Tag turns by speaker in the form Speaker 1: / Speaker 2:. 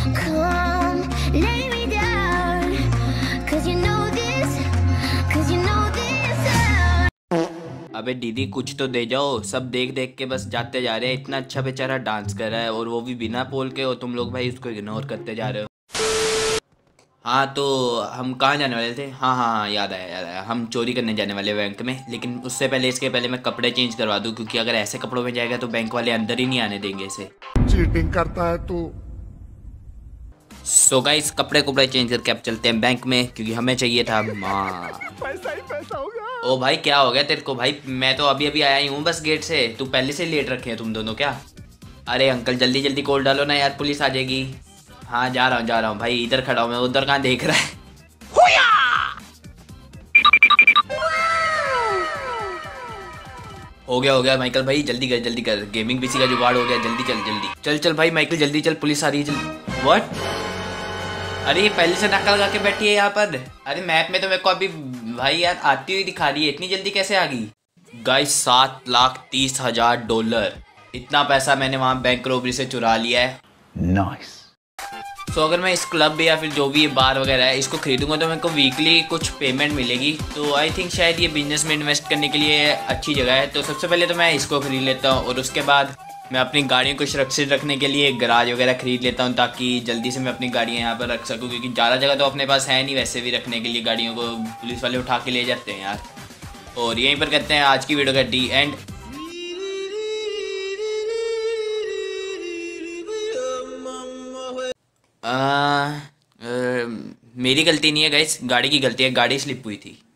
Speaker 1: Come, lay me down, 'cause you know this, 'cause you know this.
Speaker 2: अबे दीदी कुछ तो दे जाओ, सब देख देख के बस जाते जा रहे हैं। इतना अच्छा बेचारा डांस कर रहा है और वो भी बिना पोल के, हो तुम लोग भाई उसको इग्नोर करते जा रहे हो। हाँ तो हम कहाँ जाने वाले थे? हाँ हाँ हाँ, याद आया याद आया, हम चोरी करने जाने वाले बैंक में। लेकिन उससे पहले, इसके पहले मैं कपड़े चेंज करवा दूँ, क्योंकि अगर ऐसे कपड़ों में जाएगा तो बैंक वाले अंदर ही नहीं आने देंगे इसे।
Speaker 3: चीटिंग करता है तू।
Speaker 2: सो गाइस, कपड़े कुपड़े चेंज करके अब चलते हैं बैंक में, क्योंकि हमें चाहिए था माँ।
Speaker 3: पैसा ही पैसा होगा।
Speaker 2: ओ भाई क्या हो गया तेरे को भाई? मैं तो अभी अभी आया ही हूँ बस गेट से, तू पहले से लेट रखे हैं तुम दोनों क्या? अरे अंकल जल्दी जल्दी कोड डालो ना यार, पुलिस आ जाएगी। हाँ जा रहा हूँ भाई, इधर खड़ा हूँ मैं, उधर कहाँ देख रहा है? हो गया माइकल भाई, जल्दी कर, गेमिंग पीसी का जुगाड़ हो गया। जल्दी चल भाई माइकल, जल्दी चल, पुलिस आ रही है जल्दी। व्हाट? अरे ये पहले से नक्का लगा के बैठी है यहाँ पर। अरे मैप में तो मेरे को अभी भाई यार आती हुई दिखा रही है, इतनी जल्दी कैसे आ गई? गाइस $7,30,000, इतना पैसा मैंने वहाँ बैंक रॉबरी से चुरा लिया है।
Speaker 3: नाइस।
Speaker 2: सो अगर मैं इस क्लब या फिर जो भी ये बार वगैरह है इसको खरीदूंगा तो मेरे को वीकली कुछ पेमेंट मिलेगी। तो आई थिंक शायद ये बिजनेस में इन्वेस्ट करने के लिए अच्छी जगह है। तो सबसे पहले तो मैं इसको खरीद लेता हूँ और उसके बाद मैं अपनी गाड़ियों को सुरक्षित रखने के लिए एक गराज वगैरह खरीद लेता हूँ, ताकि जल्दी से मैं अपनी गाड़ियाँ यहाँ पर रख सकूँ, क्योंकि ज़्यादा जगह तो अपने पास है नहीं वैसे भी रखने के लिए। गाड़ियों को पुलिस वाले उठा के ले जाते हैं यार। और यहीं पर करते हैं आज की वीडियो का डी एंड। मेरी गलती नहीं है गाइस, गाड़ी की गलती है, गाड़ी स्लिप हुई थी।